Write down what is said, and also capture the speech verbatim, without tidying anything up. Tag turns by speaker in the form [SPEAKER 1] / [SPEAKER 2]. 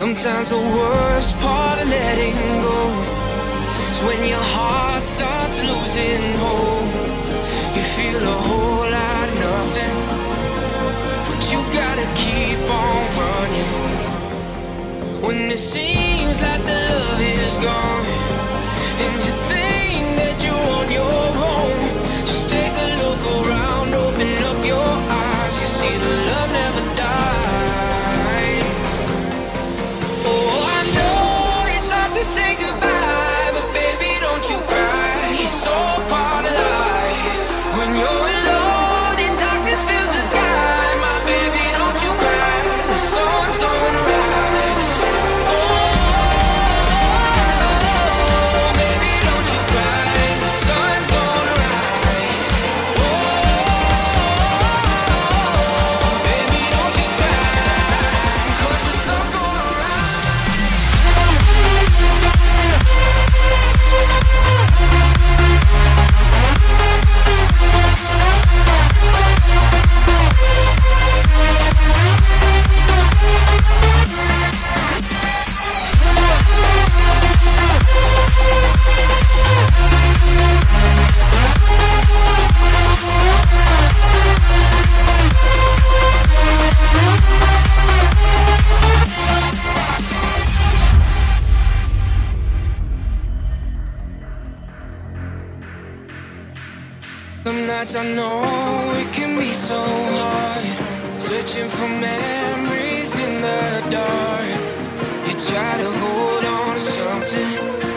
[SPEAKER 1] Sometimes the worst part of letting go is when your heart starts losing hope. You feel a whole lot of nothing, but you gotta keep on running. When it seems like the love is gone and you think that you're on your own, just take a look around, open up your eyes. You see the love never dies. Oh, I know it's hard to say goodbye, but baby, don't you cry. It's all part of life. When you're alone and darkness fills the sky, my baby, don't you cry. The sun's gonna rise. Some nights I know it can be so hard, searching for memories in the dark. You try to hold on to something,